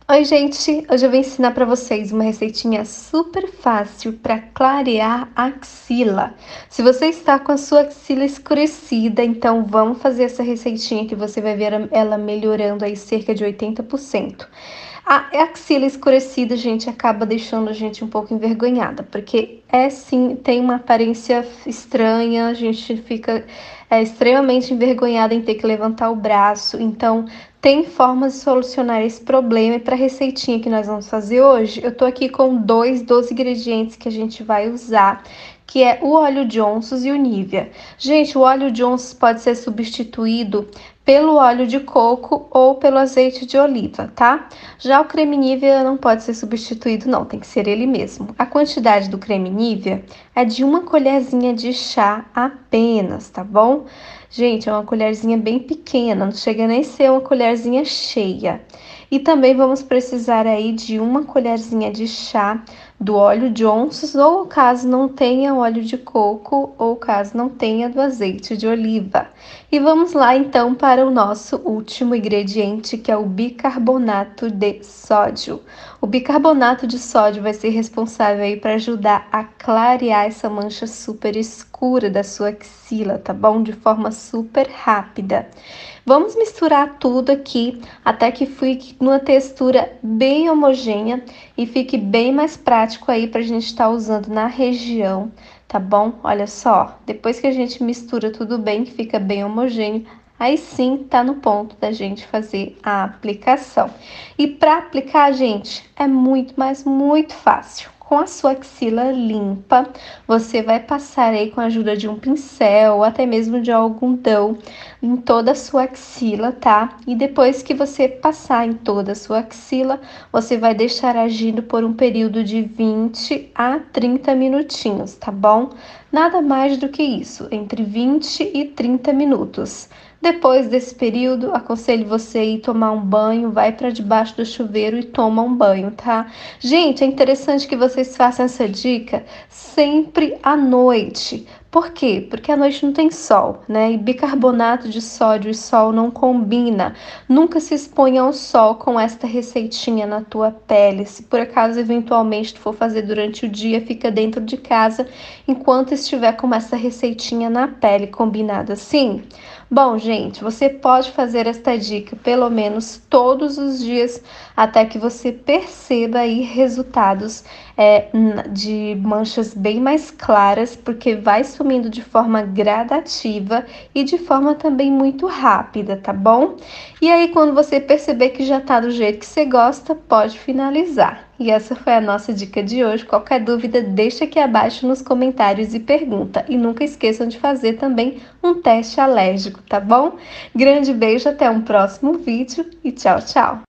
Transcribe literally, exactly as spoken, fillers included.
Oi, gente! Hoje eu vou ensinar para vocês uma receitinha super fácil para clarear a axila. Se você está com a sua axila escurecida, então vamos fazer essa receitinha que você vai ver ela melhorando aí cerca de oitenta por cento. A axila escurecida, gente, acaba deixando a gente um pouco envergonhada, porque é sim, tem uma aparência estranha, a gente fica é, extremamente envergonhada em ter que levantar o braço. Então, tem formas de solucionar esse problema. E para a receitinha que nós vamos fazer hoje, eu tô aqui com dois dos ingredientes que a gente vai usar, que é o óleo Johnson's e o Nivea. Gente, o óleo Johnson's pode ser substituído pelo óleo de coco ou pelo azeite de oliva, tá? Já o creme Nivea não pode ser substituído não, tem que ser ele mesmo. A quantidade do creme Nivea é de uma colherzinha de chá apenas, tá bom? Gente, é uma colherzinha bem pequena, não chega nem a ser uma colherzinha cheia. E também vamos precisar aí de uma colherzinha de chá do óleo Johnson's, ou caso não tenha óleo de coco, ou caso não tenha do azeite de oliva. E vamos lá então para o nosso último ingrediente, que é o bicarbonato de sódio. O bicarbonato de sódio vai ser responsável aí para ajudar a clarear essa mancha super escura da sua axila, tá bom? De forma super rápida. Vamos misturar tudo aqui até que fique numa textura bem homogênea e fique bem mais prático aí para a gente estar usando na região, tá bom? Olha só, depois que a gente mistura tudo bem, que fica bem homogêneo, aí sim tá no ponto da gente fazer a aplicação. E para aplicar, gente, é muito, mas muito fácil. Com a sua axila limpa, você vai passar aí com a ajuda de um pincel ou até mesmo de algodão em toda a sua axila, tá? E depois que você passar em toda a sua axila, você vai deixar agindo por um período de vinte a trinta minutinhos, tá bom? Nada mais do que isso, entre vinte e trinta minutos. Depois desse período, aconselho você ir tomar um banho, vai para debaixo do chuveiro e toma um banho, tá? Gente, é interessante que vocês façam essa dica sempre à noite. Por quê? Porque à noite não tem sol, né? E bicarbonato de sódio e sol não combina. Nunca se exponha ao sol com esta receitinha na tua pele. Se por acaso, eventualmente, tu for fazer durante o dia, fica dentro de casa enquanto estiver com essa receitinha na pele, combinado assim? Bom, gente, você pode fazer esta dica pelo menos todos os dias até que você perceba aí resultados é, de manchas bem mais claras, porque vai sumindo de forma gradativa e de forma também muito rápida, tá bom? E aí, quando você perceber que já tá do jeito que você gosta, pode finalizar. E essa foi a nossa dica de hoje. Qualquer dúvida, deixa aqui abaixo nos comentários e pergunta. E nunca esqueçam de fazer também um teste alérgico, tá bom? Grande beijo, até um próximo vídeo e tchau, tchau!